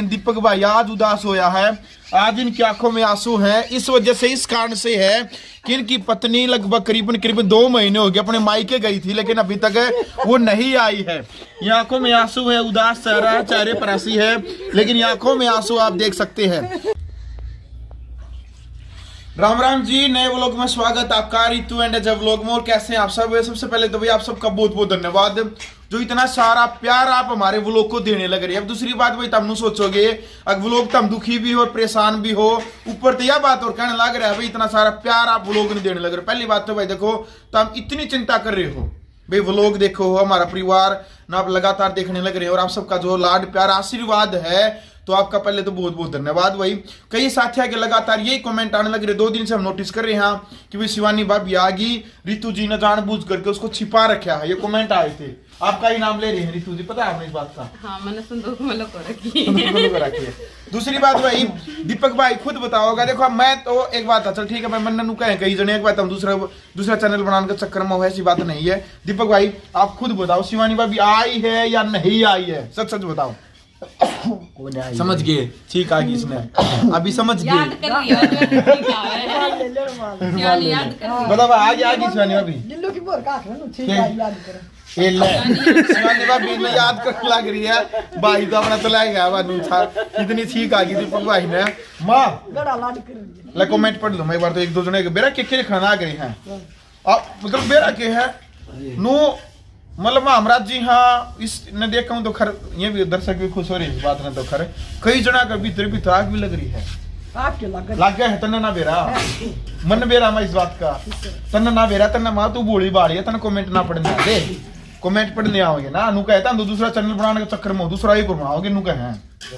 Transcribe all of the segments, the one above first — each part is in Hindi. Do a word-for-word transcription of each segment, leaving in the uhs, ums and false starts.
दीपक भाई आज उदास होया है, आज इनकी आंखों में आंसू हैं। इस वजह से, इस कारण से है कि इनकी पत्नी लगभग करीबन करीबन दो महीने हो गए अपने मायके गई थी, लेकिन अभी तक वो नहीं आई है। ये आंखों में आंसू है, उदास चेहरा, चेहरे पर हंसी है, लेकिन ये आंखों में आंसू आप देख सकते हैं। राम राम जी, नए व्लॉग में स्वागत आपका, रितु एंड अजय व्लॉग में। और कैसे हैं आप सब? सबसे पहले तो भाई आप सबका बहुत बहुत धन्यवाद जो इतना सारा प्यार आप हमारे व्लॉग को देने लग रहे हैं। अब दूसरी बात भाई तुम सोचोगे अगर व्लॉग तुम दुखी भी हो और परेशान भी हो, ऊपर तो यह बात और कहने लग रहा है भाई इतना सारा प्यार आप व्लॉग ने देने लग रहे हो। पहली बात तो भाई देखो, तुम इतनी चिंता कर रहे हो भाई, व्लॉग देखो, हमारा परिवार ना आप लगातार देखने लग रहे हो और आप सबका जो लाड प्यार आशीर्वाद है, तो आपका पहले तो बहुत बहुत धन्यवाद भाई। कई साथियों के लगातार यही कमेंट आने लग रहे, दो दिन से हम नोटिस कर रहे हैं कि भाई शिवानी भाभी आ गई, रितु जी ने जानबूझ करके उसको छिपा रखा है। ये कमेंट आए थे, आपका ही नाम ले रहे हैं रितु जी, पता है आपने इस बात का? हाँ, मैंने संदूक में लगा रखी है। दूसरी बात भाई, दीपक भाई खुद बताओगा, देखो मैं तो एक बात है, चल ठीक है मैं मन कहें कई जने, एक बात हम दूसरा दूसरा चैनल बनाने का चक्कर में हो, ऐसी बात नहीं है। दीपक भाई आप खुद बताओ, शिवानी भाभी आई है या नहीं आई है? सच सच बताओ। समझ गए? ठीक आ गई इसने, अभी समझ गए। बताओ आ गई, आ गई शिवानी भाभी। शिवानी भाभी ने याद करने लग रही है, भाई तो अपना तो ला गया था, इतनी ठीक आ गई दीपक भाई ने। माँ ला कमेंट पढ़ लो मैं एक बार, तो एक दो जने बेरा के के खाना आ गए हैं, मतलब बेरा के है नो, मतलब हमराज जी हाँ इस ने देखा हूँ तो खर ये भी दर्शक भी खुश हो रही है बात ना, तो खर कई जना का भीतर भी आग भी लग रही है, लग गया है तना ना बेरा मन बेरा मैं इस बात का तना ना बेरा तना माँ तू बोली बाड़ी है, तना कमेंट ना पढ़ने दे, कमेंट पढ़ने आओगे ना नु कहता तो दूसरा चैनल बनाने के चक्कर में दूसरा ही घुमाओगे नु कहे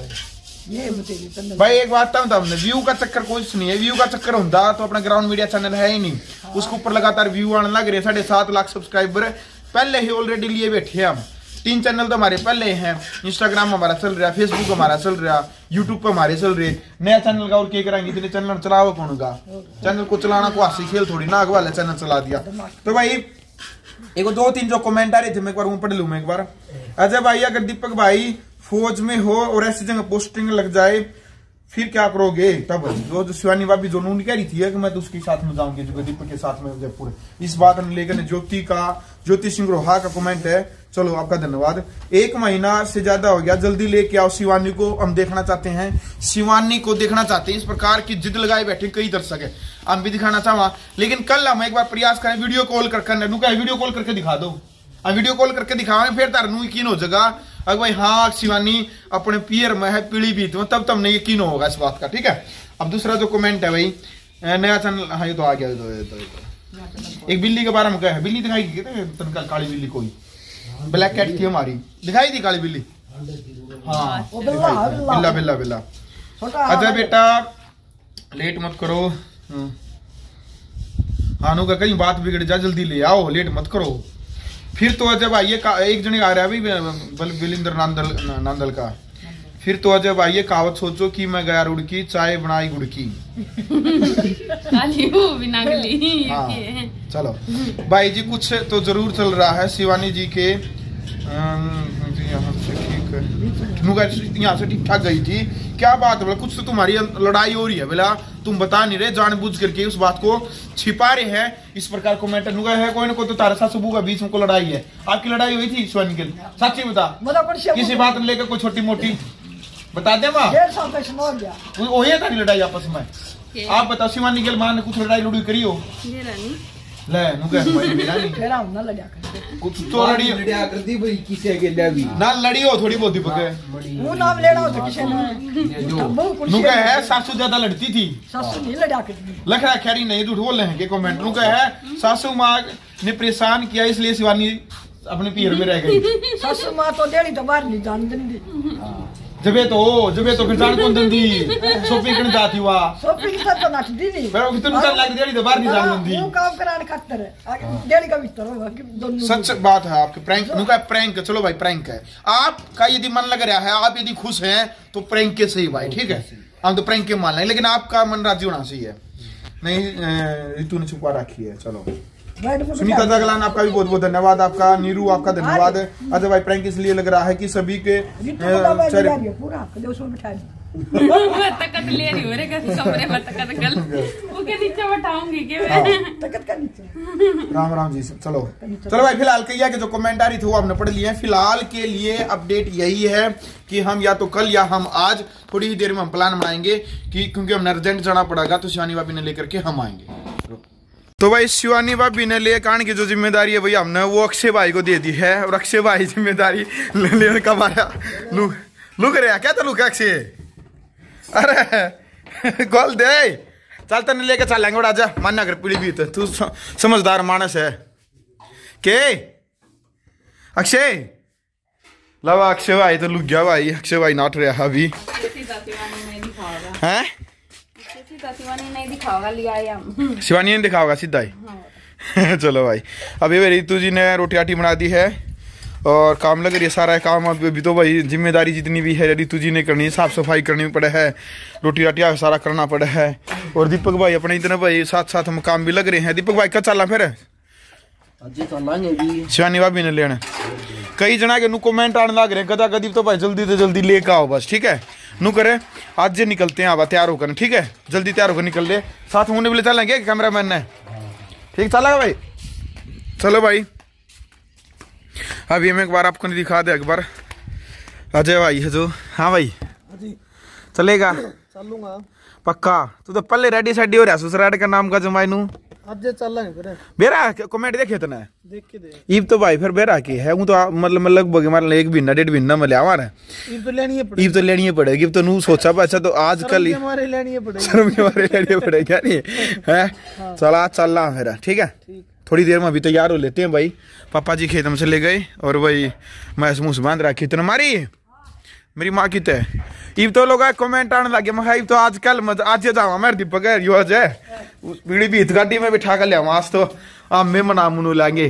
भाई। एक बात था हमने व्यू का चक्कर कुछ नहीं है, व्यू का चक्कर होता तो अपना ग्राउंड मीडिया चैनल है ही नहीं, उसके ऊपर लगातार व्यू आने लग रहे, साढ़े सात लाख सब्सक्राइबर पहले ही ऑलरेडी लिए बैठे हैं हम। तीन चैनल तो हमारे पहले हैं, इंस्टाग्राम हमारा चल रहा है, फेसबुक हमारा चल रहा है, यूट्यूब पर हमारे चल रहे, नया चैनल का और क्या कराएंगे, इतने चैनल चलाओ कौन का? चैनल को चलाना को हासी खेल थोड़ी ना, वाला चैनल चला दिया। तो भाई एक दो तीन जो कमेंट आ रहे थे मैं एक बार पढ़ लूँ मैं एक बार। अजय भाई अगर दीपक भाई फौज में हो और ऐसी जगह पोस्टिंग लग जाए फिर क्या करोगे? तब जो जो शिवानी भाभी जो नून कह रही थी कि मैं तो उसके साथ में जाऊंगी, जो दीपक के साथ में जयपुर, इस बात ने लेकर ज्योति का ज्योति सिंह रोहा का कमेंट है, चलो आपका धन्यवाद। एक महीना से ज्यादा हो गया, जल्दी लेके आओ शिवानी को, हम देखना चाहते हैं, शिवानी को देखना चाहते हैं। इस प्रकार की जिद लगाए बैठे कई दर्शक है, हम भी दिखाना चाहवा, लेकिन कल हम एक बार प्रयास करें वीडियो कॉल करके, वीडियो कॉल करके दिखा दो, वीडियो कॉल करके दिखावे फिर तार नू यकीन हो जाएगा अगर भाई हाँ शिवानी अपने पियर में है पीढ़ी बीत में, तब तब यकीन होगा इस बात का, ठीक है। अब दूसरा जो कमेंट है भाई, नया चैनल, हाँ ये तो आ गया, तो, तो, तो। एक बिल्ली के बारे में क्या है, बिल्ली दिखाई तनका काली बिल्ली, कोई ब्लैक कैट थी हमारी, दिखाई थी काली बिल्ली, हाँ बिल्ला बिल्ला बिल्ला। अजय बेटा लेट मत करो, हानू का कहीं बात बिगड़ जा, जल्दी ले आओ, लेट मत करो। फिर तो अजय भाई ये एक जने आ रहा है भाई बिलिंदर नांदल नांदल का, फिर तो अजय भाई ये कहावत सोचो कि मैं गया रुड़की चाय बनाई गुड़की। हाँ चलो भाई जी, कुछ तो जरूर चल रहा है शिवानी जी के, यहाँ से ठीक है, यहाँ से ठीक ठाक गई थी, क्या बात है, कुछ तो तुम्हारी लड़ाई हो रही है बेला, तुम बता नहीं रहे, जानबूझ करके उस बात को छिपा रहे हैं। इस प्रकार कमेंट है, कोई ना कोई तो तारा सासू का बीच में को लड़ाई है, आपकी लड़ाई हुई थी शिवानी के, सच्ची बता, किसी बात को लेकर कोई छोटी मोटी बता दे माँ, वही है तारी लड़ाई आपस में, आप बताओ शिवानी के माँ ने कुछ लड़ाई लड़ाई करी हो? ले कुछ तो लड़ी लड़िया करती भाई, किसे के भी ना लड़ी हो थोड़ी बहुत पके वो नाम लेना हो तो किसे ने नुका है, सासू ज्यादा लड़ती थी, सासू नहीं लड़ा करती, लखड़ा खैरी नहीं झूठ बोल रहे हैं के कमेंट, नुका है सासू माँ ने परेशान किया इसलिए शिवानी अपने पीर में रह गई। सासू माँ तो डेढ़ी तो बाहर नहीं जान देती, जबे तो जबे तो फिर जान कौन दंदी शॉपिंग करने जाती हुआ, शॉपिंग का तो नाच दी नहीं, पर कितने टाइम लग डेढ़ी तो बाहर नहीं जान दंदी, वो काम कराने खातिर है, डेढ़ी का भीतर होगा कि दोनों। सच बात है आपके प्रैंक, उनका प्रैंक, चलो भाई प्रैंक है, आपका यदि मन लग रहा है, आप यदि खुश हैं तो प्रैंक के सही भाई, ठीक है, हम तो प्रैंक के मान लें, लेकिन आपका मन राजी होना चाहिए। नहीं ऋतु ने छुपा रखी है, चलो सुनीता जगलान आपका भी बहुत बहुत धन्यवाद। आपका नीरू आपका धन्यवाद। अजय भाई प्रैंक इसलिए लग रहा है कि सभी के तकत ले रही हो रे कमरे में तकत कल वो के नीचे बैठाऊंगी के मैं तकत का नीचे। राम राम जी। चलो चलो भाई फिलहाल कहिए कि जो कमेंट आ रही थी वो आपने पढ़ लिए। फिलहाल के लिए अपडेट यही है कि हम या तो कल या हम आज थोड़ी ही देर में हम प्लान बनाएंगे कि क्योंकि हमने अर्जेंट जाना पड़ेगा तो शिवानी भाभी ने लेकर के हम आएंगे। तो भाई शिवानी भाभी ने ले आने की जो जिम्मेदारी है भाई हमने वो अक्षय भाई को दे दी है और अक्षय भाई जिम्मेदारी लेने का आया। लुक लुक रहा क्या था लुक अक्षय अरे गोल दे चल तेने लेके चलेंगे और आजा मान्य अगर पीढ़ी भी तो तू समझदार मानस है के अक्षय लवा अक्षय भाई तो लुक गया भाई। अक्षय भाई नाट रहा अभी हैं शिवानी ने दिखाओगा सीधा ही। चलो भाई अभी रितु जी ने रोटी आटी बना दी है और काम लग रही है सारा काम। अभी तो भाई जिम्मेदारी जितनी भी है रितु जी ने करनी है। साफ सफाई करनी पड़े है रोटी राटी सारा करना पड़ा है। और दीपक भाई अपने इतने भाई साथ साथ हम काम भी लग रहे हैं। दीपक भाई कब चलना फिर शिवानी भाभी ने लेना कई जना के नु कमेंट आने लग रहे कदा कदी तो भाई जल्दी से जल्दी लेकर आओ बस ठीक है नु करे आज जे निकलते हैं अब तैयार होकर ठीक है जल्दी तैयार होकर निकल ले साथ होने वाले चलेंगे कैमरा मैन ने ठीक चलेगा भाई। चलो भाई अभी हम एक बार आपको नहीं दिखा दे एक बार अजय भाई है जो। हाँ भाई चलेगा चलूंगा पक्का तू तो पहले रेडी सेडी हो रहा ससुराल का नाम का जमाई नू आज चलेंगे बेरा कमेंट देखे तो ना देख के दे ईब तो भाई फिर बेरा की है वो तो मतलब लगभग हमारे एक महीना डेढ़ महीना में लिया हमारे ईब तो लेनी है पड़ेगी ईब तो लेनी पड़ेगी। तो नू सोचा अच्छा तो आज कल हमारे लेनी पड़ेगी शर्म के हमारे लेनी पड़ेगी नहीं है। चला चल रहा मेरा ठीक है थोड़ी देर में अभी तैयार हो लेते हैं भाई। पापा जी खेत में चले गए और वही मैं मुँह बांध रखी तो मारी मेरी माँ की तय इब तो लोग कमेंट आने लगे मैं तो आजकल मत आज जावा मेरे दीपक है युवा है पीढ़ी बीत गाड़ी में बिठा कर लिया आज तो आम में मना मुनू लाएंगे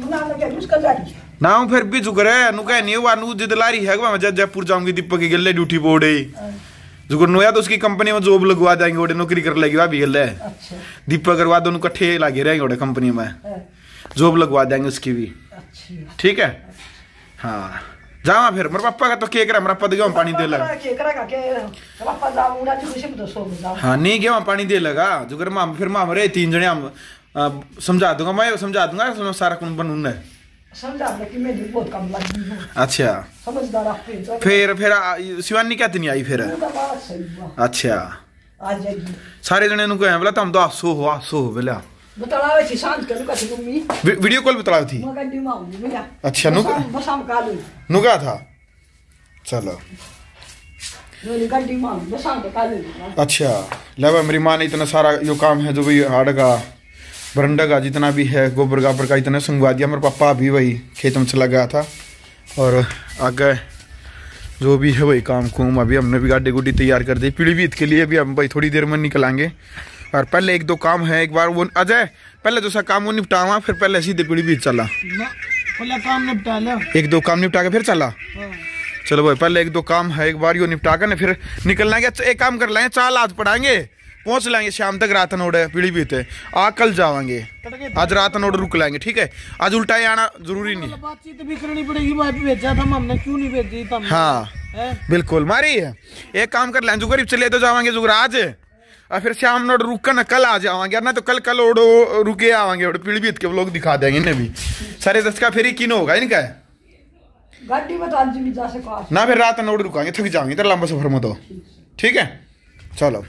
ना फिर भी जुगर है नु कह नहीं हुआ नु जिद ला रही है मैं जयपुर जाऊंगी दीपक की गले ड्यूटी बोर्ड जुगर नु या तो उसकी कंपनी में जॉब लगवा देंगे ओडे नौकरी कर लेगी भाभी गल दीपक करवा दोनों कट्ठे लगे रहेंगे ओडे कंपनी में जॉब लगवा देंगे उसकी भी ठीक है। हाँ जावा फिर मेरे पापा का तो केक रहा मेरा पद गया पानी दे लगा हाँ नहीं गया पानी दे लगा जुगर माम फिर माम रे तीन जने हम समझा दूंगा मैं समझा दूंगा सारा कौन बनूंगा अच्छा फिर फिर शिवानी क्या नहीं आई फिर अच्छा सारे जने नु कहे बोला तुम तो आसो हो आसो हो बोला वीडियो कॉल बतलाओ थी अच्छा नु नु क्या था चलो अच्छा लेवा मेरी माँ ने इतना सारा जो काम है जो भी हाड़ का बरंडा का जितना भी है गोबर गाबर का इतना संगवा दिया। मेरे पापा अभी वही खेत में चला गया था और आगे जो भी है वही काम कुम अभी हमने भी गाड़ी गुड्डी तैयार कर दी पीढ़ीभीत के लिए भी हम भाई थोड़ी देर में निकलेंगे। और पहले एक दो काम है एक बार वो अजय पहले जो सा काम वो निपटावा फिर पहले सीधे पीढ़ीभीत चला पहले काम निपटा लो एक दो काम निपटा के फिर चला। चलो भाई पहले एक दो काम है एक बार यो निपटा कर फिर निकलना है। एक काम कर लेंगे चाल आज पढ़ाएंगे पहुंच लेंगे शाम तक रात नोड़ पीढ़ीभीत आ कल जावांगे आज रात नोड़ रुक लेंगे ठीक है। आज उल्टा ही आना जरूरी नहीं बातचीत भी करनी पड़ेगी भेजा था हमने क्यों नहीं भेजी था। हाँ बिल्कुल मारी है एक काम कर लेंगे जुगर चले तो जावांगे जुगर आज और फिर शाम नोड़ रुक कर ना कल आ जावांगे ना तो कल कल ओडो रुके आवांगे पीढ़ीभीत के लोग दिखा देंगे इन्हें भी सारे दस का फिर ही किन होगा इनका गाड़ी में तो ना फिर रात नोड़ रुकाएंगे थक जाएंगे तो लंबा सफर में तो ठीक है। चलो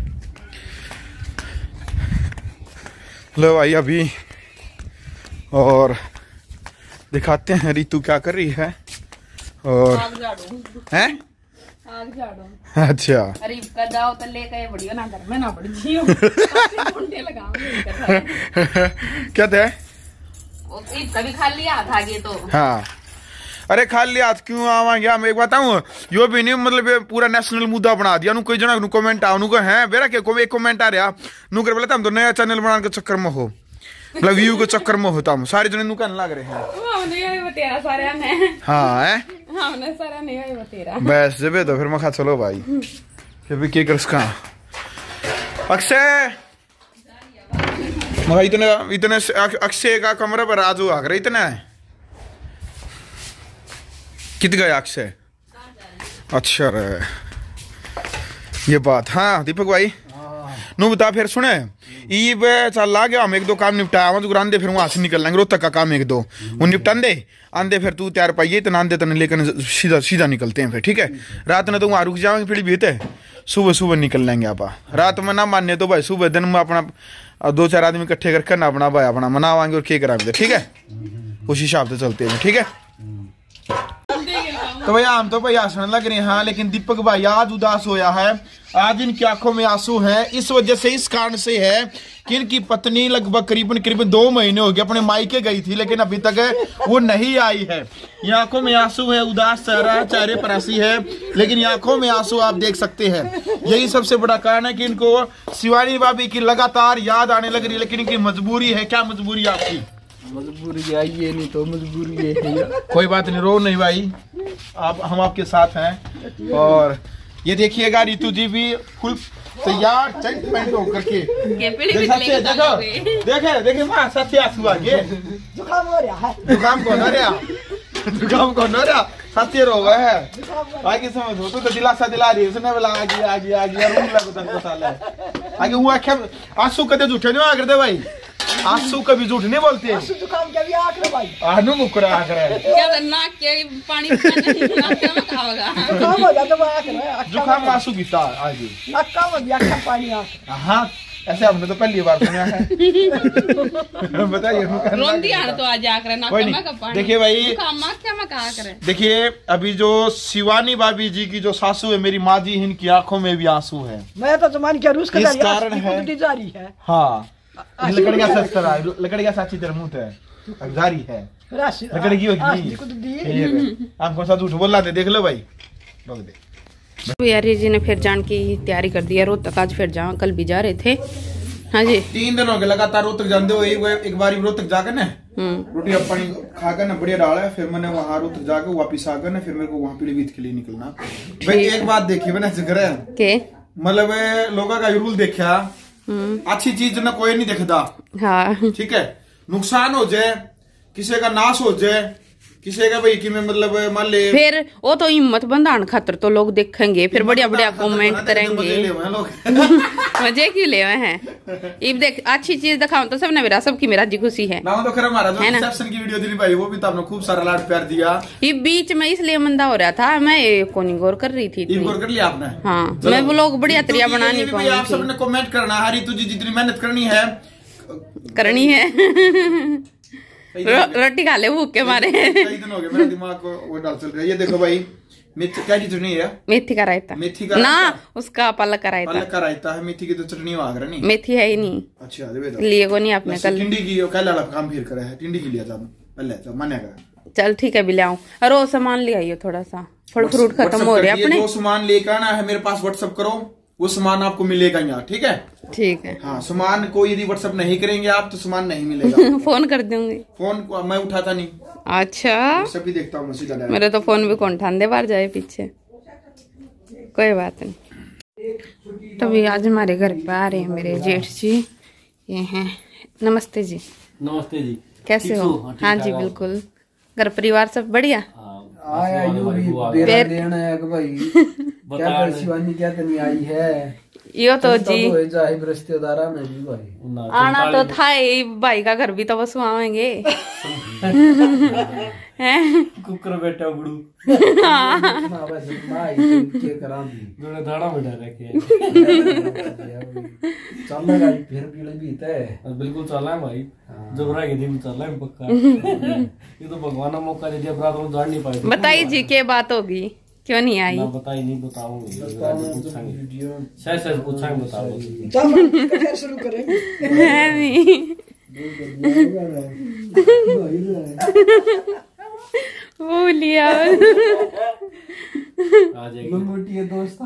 लो भाई अभी और दिखाते हैं रितु क्या कर रही है और हैं आग झाड़ो अच्छा अरे कर जाओ तो लेके बढ़िया ना घर में ना पड़ जियो घंटे लगाऊंगी क्या थे वो कभी खा लिया था ये तो हाँ अरे खा लिया आज क्यों आवांगे हम एक बताऊं यो भी नहीं मतलब पूरा नेशनल मुद्दा बना दिया नु कोई जना नु कमेंट आ नु को है बेरा के को एक कमेंट आ रहा नु कर बोला हम तो नया चैनल बनाने के चक्कर में हो मतलब व्यू के चक्कर में होता हम सारे जने नु कहने लग रहे हैं हमने ये बतेरा सारे ने हां है हमने सारा नहीं ये बतेरा बस जबे तो फिर मैं खा चलो भाई फिर भी के कर इसका अक्षय मगर इतने इतने अक्षय का कमरा पर आजू आ रहा इतना है कित गया अक्षय। अच्छा रे ये बात। हाँ दीपक भाई नू बता फिर सुने ईब चल ला गया हम एक दो काम निपटाया वहां दुकान दे फिर वहां से निकल लेंगे रोहतक का काम एक दो वो निपटान दे आंदे फिर तू तैयार पाइए तो आंदे तने लेकर सीधा सीधा निकलते हैं फिर ठीक है। रात में तो वहां रुक जाएंगे फिर भी है सुबह सुबह निकल लेंगे आप। रात में ना मानने तो भाई सुबह दिन में अपना दो चार आदमी इकट्ठे करके ना अपना भाई अपना मनावाएंगे और क्या कराएंगे ठीक है उस हिसाब से चलते हैं ठीक है। तो भैया हम तो भाई हंसने लग रहे हैं हाँ लेकिन दीपक भाई आज उदास होया है। आज इनकी आंखों में आंसू हैं इस वजह से इस कारण से है कि इनकी पत्नी लगभग करीबन करीबन दो महीने हो गए अपने मायके गई थी लेकिन अभी तक वो नहीं आई है। ये आंखों में आंसू है उदास चेहरा चेहरे पर हंसी है लेकिन ये आंखों में आंसू आप देख सकते हैं। यही सबसे बड़ा कारण है कि इनको शिवानी भाभी की लगातार याद आने लग रही है लेकिन इनकी मजबूरी है। क्या मजबूरी आपकी? मजबूरी आई है नहीं तो मजबूरी है। कोई बात नहीं रो नहीं भाई आप हम आपके साथ हैं। और ये देखिएगा रितु जी भी फुल तैयार चेक पैंट होकर के देखो देखे देखे मां साथी आंसू आ गए। जुकाम हो रहा है जुकाम कौन हो रहा जुकाम कौन हो रहा साथी रो गए है आगे समझ हो तो दिलासा दिला रही है उसने बोला आगे आगे आगे रूम लग तन को साला आगे हुआ क्या आंसू कदे झूठे नहीं आ करते भाई आंसू कभी झूठ नहीं बोलते आंसू जुकाम क्या भी आंख रे भाई आनू मुकरा आंख रे क्या नाक के पानी नाक में खाओगा जुकाम हो जाता है आंख रे जुकाम आंसू पीता आज नाक का हो गया क्या पानी आंख। हां ऐसे हमने तो पहली बार सुना है बताइए रोंदी आने तो आज आंख रे नाक में का पानी। देखिए भाई जुकाम आंख क्या में कहा करे। देखिए अभी जो शिवानी भाभी जी की जो सासू है मेरी माँ जी इनकी आंखों में भी आंसू है। मैं तो जमान क्या रूस का इस कारण है जारी है। हाँ लकड़ी का सस्ता है लकड़ी का साची तेरा मुंह है जारी है लकड़ी की होगी आप कौन सा झूठ बोल रहे देख लो भाई रोक दे। यार जी ने फिर जान की तैयारी कर दी है रोहतक आज फिर जा कल भी जा रहे थे। हाँ जी तीन दिन हो गए लगातार रोहतक जाते हो एक, एक बार रोहतक जाकर ना रोटी पानी खाकर ना बढ़िया डाला फिर मैंने वहाँ रोहतक जाकर वापिस आकर ना फिर मेरे को वहाँ पीलीभीत के लिए निकलना। भाई एक बात देखी मैंने जिक्र है मतलब लोगों का रूल देखा अच्छी चीज ना कोई नहीं देखता। हाँ ठीक है नुकसान हो जाए किसी का नाश हो जाए किसी का भाई कि मैं मतलब मान ले फिर वो तो हिम्मत बंधान खातर तो लोग देखेंगे फिर बढ़िया बढ़िया कमेंट करेंगे मजे क्यों ले हैं इब देख अच्छी चीज दिखाऊं तो सबने मेरा सबकी मेरा जी खुशी है ना तो खैर हमारा जो रिसेप्शन की वीडियो दिली भाई वो भी तो आपने खूब सारा लाड प्यार दिया। ये बीच में इसलिए मंदा हो रहा था मैं कोनी गौर कर रही थी गौर कर लिया आपने। हाँ मैं वो लोग बढ़िया तरिया बना नहीं पाऊंगी। आप सबने कमेंट करना हरी तुझे जितनी मेहनत करनी है करनी है रोटी खा ले भूख के मारे कई दिन हो गए मेरे दिमाग को वो डाल चल रहा है। ये देखो भाई मेथी क्या की चटनी है मेथी का रायता मेथी का ना उसका पालक का रायता पालक का रायता है मेथी की तो चटनी वाग रहा नहीं मेथी है ही नहीं। अच्छा लिए को नहीं आपने कल टिंडी की कल वाला काम फिर करा है टिंडी की लिया था पहले तो मानेगा चल ठीक है भी ले आऊं और वो सामान ले आइयो थोड़ा सा फल फ्रूट खत्म हो रहा है अपने जो सामान लेकर आना है मेरे पास व्हाट्सएप करो वो सामान आपको मिलेगा यहाँ ठीक है ठीक है। हाँ सामान को यदि व्हाट्सएप नहीं करेंगे आप तो सामान नहीं मिलेगा फोन कर दूंगी फोन को मैं उठाता नहीं। अच्छा सभी देखता हूँ सीधा मेरे तो फोन भी कौन ठान दे बाहर जाए पीछे कोई बात नहीं। तभी आज हमारे घर पे आ रहे हैं मेरे जेठ जी ये हैं। नमस्ते जी। नमस्ते जी कैसे हो? हाँ जी बिल्कुल घर परिवार सब बढ़िया। आया यू भी बेरा देना है कि भाई क्या कर शिवानी क्या करनी आई है यो तो जी रिश्तेदारा में भी भाई आना तो था ही भाई का घर भी तो बस आवेंगे कुकर बेटा बुड़ू फिर बिल्कुल चल है भाई जब चल है पक्का ये तो भगवान ने मौका दे दिया रात में जान नहीं पाए। बताइए जी क्या बात होगी क्यों नहीं आई? बताई नहीं बताऊंगी सही सही पूछाएंगे बताओ शुरू करेंगे बोलिया दोस्त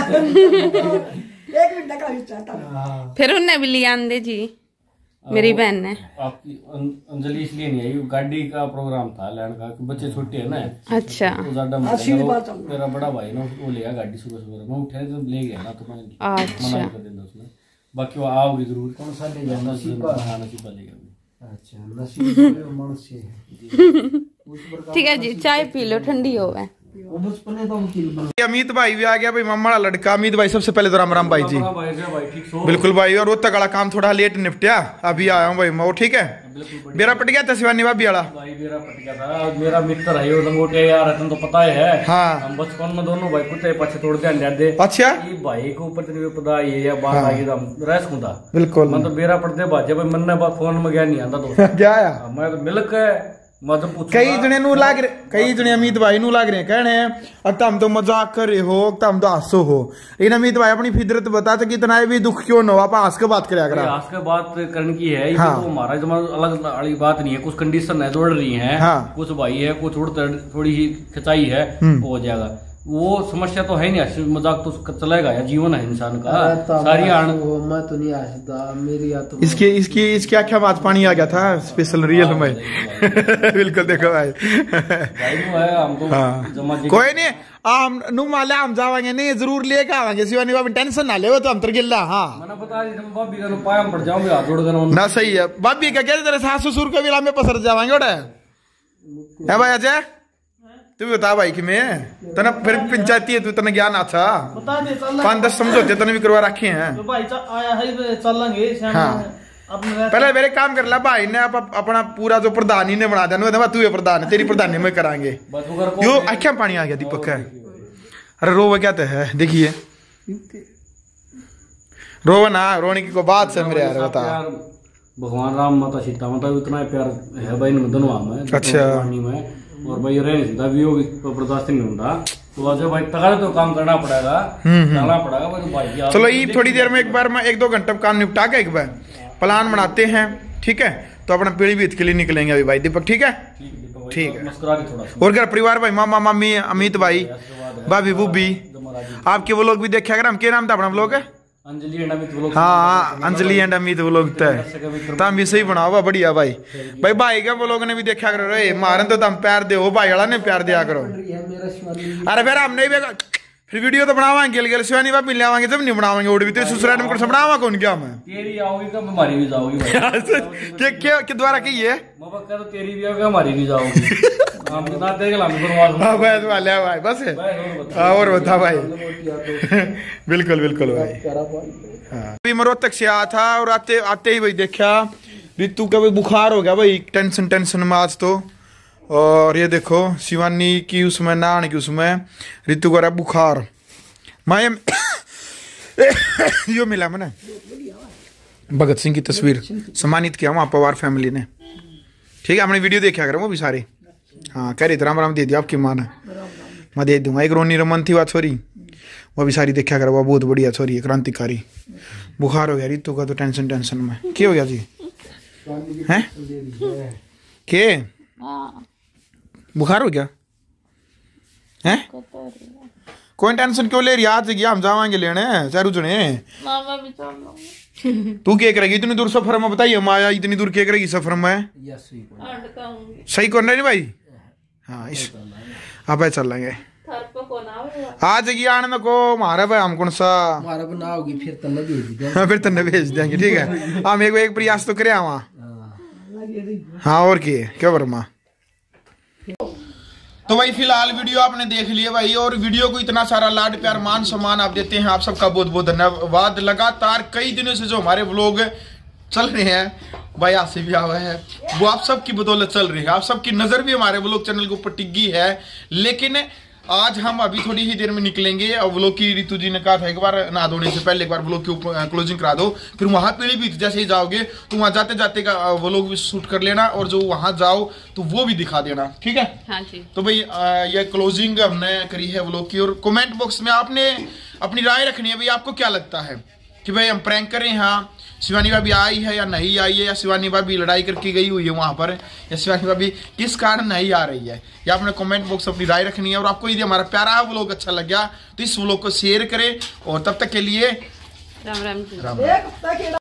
फिर उनने भी लिया आंदे जी मेरी बहन ने आपकी अंजलि इसलिए नहीं आई गाड़ी का प्रोग्राम था लैंड का बच्चे छोटे है ना। अच्छा तो ज्यादा मेरा बड़ा भाई ना वो ले गया गाड़ी सुबह सुबह मैं उठे तो ले गया ना तो मैं मना कर दिया उसने बाकी वो आओगे जरूर। कौन सा ले जाना? नसीबा। हाँ नसीबा ले गया। अच्छा नसीब मनुष्य है। ठीक है जी, चाय पी लो, ठंडी हो गए। अमित भाई भी आ गया भाई, मामा लड़का अमित भाई। सबसे पहले तो राम राम भाई जी। बिल्कुल भाई, और वो तगड़ा काम थोड़ा लेट निपटा, अभी आया हूँ भाई मैं। ठीक है, बेरा पट गया था शिवानी भाभी वाला भाई, बेरा पट गया था। मेरा मित्र है वो लंगोटिया यार, तुम तो पता है। हाँ, हम बचपन में दोनों भाई कुत्ते पीछे तोड़ ध्यान दे। अच्छा, भाई को ऊपर तेरी विपदा ये या बात आई तो रह सकूंगा। बिल्कुल, मैं तो बेरा पड़ते बाजे भाई, मन ने बात फोन में गया नहीं आता तो क्या आया मैं तो मिल के कई जने नू लाग रहे, कई जने अमित भाई नू लाग रहे कहने अब तुम तो मजाक कर रहे हो, तुम तो हंसो हो। लेकिन अमित भाई अपनी फितरत बता कि इतना भी दुख क्यों न हो, आप हंस के बात करा करा। हंस के बात करने की है। हाँ। तो हमारा अलग वाली बात नहीं है, कुछ कंडीशन है जोड़ रही है। हाँ। कुछ भाई है, कुछ थोड़ी सी खिंचाई है, हो जाएगा। वो समस्या तो है नहीं, मजाक तो चलेगा यार, जीवन है इंसान का। सारी मैं तो नहीं हंसता, मेरी तो इसके इसकी इसकी आख्या बात पानी आ गया था स्पेशल रियल में। बिल्कुल देखो भाई, कोई नहीं, हम नु माले हम जावांगे नहीं, जरूर लेके आवांगे शिवानी बाबी, टेंशन ना ले, वो तो अंतर गिल्ला। हाँ मैंने बता दी भाभी का पाया पड़ जाऊंगे, हाथ जोड़ देना ना। सही है, भाभी का कहते तेरे सास ससुर के बिला में पसर जावांगे ओडे है भाई। अजय तू भी बता भाई कि मैं तना फिर पंचायती है, तू तना ज्ञान अच्छा पांच दस समझौते तने भी करवा रखे हैं तो भाई आया है चलेंगे। हाँ, पहले मेरे काम कर ला भाई ने, आप अपना पूरा जो प्रधान ही ने बना देना, तू ये प्रधान है, तेरी प्रधानी में कराएंगे। यो आख्या पानी आ गया दीपक है। अरे रोवा क्या तो है, देखिए रोवा ना, रोने की को बात से मेरे यार बता। भगवान राम माता सीता माता इतना प्यार है भाई दोनों में। अच्छा, और भाई रह नहीं भी हो बर्दाश्त नहीं होता तो अजय भाई तगड़ा तो काम करना पड़ेगा, करना पड़ेगा भाई। चलो ये थोड़ी देर में एक बार मैं एक दो घंटे काम निपटा के एक बार प्लान बनाते हैं, ठीक है? तो अपना पीढ़ी बीत के लिए निकलेंगे अभी भाई दीपक, ठीक है? ठीक है। और घर परिवार भाई, मामा मामी अमित भाई, भाभी बूबी, आपके वो लोग भी देखा कर। हम क्या नाम था अपना व्लॉग है? Anjali and Amit vlog. हाँ, अंजलि एंड अमित व्लॉग है, तम भी सही बनाओ बढ़िया भाई। भाई भाई का व्लॉग ने भी देखा करो रे, मारन तो तुम प्यार दे हो, भाई वाला ने प्यार दिया करो। अरे फिर हमने भी फिर वीडियो तो बनावांगे, गेल गेल शिवानी बाप मिल आवांगे, जब नहीं बनावांगे ओड भी तो ससुराल में कुछ बनावा कौन क्या मैं तेरी आओगी कब हमारी भी जाओगी के के के द्वारा की है बाबा कर तेरी भी आओगी हमारी भी जाओगी। हम बता देंगे हम बनवा। हां बस वाले भाई बस है। और बता भाई। बिल्कुल बिल्कुल भाई। हां अभी मरोतक से आया था और आते आते ही भाई देखा रितु का भाई बुखार हो गया भाई, टेंशन टेंशन में आज तो। और ये देखो शिवानी की उसमें नान की उसमें रितु का बुखार मैं यो मिला मैंने भगत सिंह की तस्वीर सम्मानित किया वहाँ पवार फैमिली ने, ठीक है? हमने वीडियो देखा करें वो भी सारे। हाँ कह रही थी राम राम दे दिया आपकी माँ ने, मैं दे दूंगा। एक रोनी रमन थी वह छोरी, वो भी सारी देखा करें, वो बहुत बढ़िया छोरी है, क्रांतिकारी। बुखार हो गया रितु का तो टेंशन टेंशन में। क्या हो गया जी? हैं के बुखार हो गया है? कोई टेंशन क्यों ले रही? आज गया हम जावांगे लेने चारू जने। मामा भी चलो। तू क्या करेगी इतनी दूर सफर में? बताइए माया इतनी दूर क्या करेगी सफर में? सही करना नहीं भाई? हाँ इस आप चल लेंगे आज की आने को मारा भाई हम कौन सा मारा बना होगी फिर तन्ने भेज देंगे। हाँ फिर तन्ने भेज देंगे, ठीक है? हम एक एक प्रयास तो करे वहाँ। हाँ और क्या क्या वर्मा। तो भाई फिलहाल वीडियो आपने देख लिया भाई, और वीडियो को इतना सारा लाड प्यार मान सम्मान आप देते हैं, आप सबका बहुत बहुत धन्यवाद। लगातार कई दिनों से जो हमारे व्लॉग चल रहे हैं भाई, आज से भी आवा है, वो आप सबकी बदौलत चल रही है। आप सबकी नजर भी हमारे व्लॉग चैनल के ऊपर टिक गई है। लेकिन आज हम अभी थोड़ी ही देर में निकलेंगे और व्लॉग की रितु जी ने कहा था एक बार नहा धोने से पहले एक बार व्लॉग की क्लोजिंग करा दो, फिर वहां पीढ़ी भी जैसे ही जाओगे तो वहां जाते जाते का व्लॉग भी शूट कर लेना, और जो वहां जाओ तो वो भी दिखा देना, ठीक है? हाँ जी। तो भाई ये क्लोजिंग हमने करी है व्लॉग की, और कमेंट बॉक्स में आपने अपनी राय रखनी है भाई, आपको क्या लगता है कि भाई हम प्रैंक करें, हाँ शिवानी भाभी आई है या नहीं आई है, या शिवानी भाभी लड़ाई करके गई हुई है वहां पर, या शिवानी भाभी किस कारण नहीं आ रही है, या आपने कमेंट बॉक्स अपनी राय रखनी है। और आपको यदि हमारा प्यारा व्लॉग अच्छा लग गया तो इस व्लॉग को शेयर करें, और तब तक के लिए राम राम। राम राम।